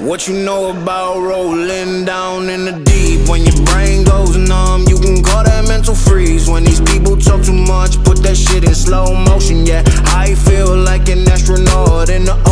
What you know about rolling down in the deep? When your brain goes numb, you can call that mental freeze. When these people talk too much, put that shit in slow motion. Yeah, I feel like an astronaut in the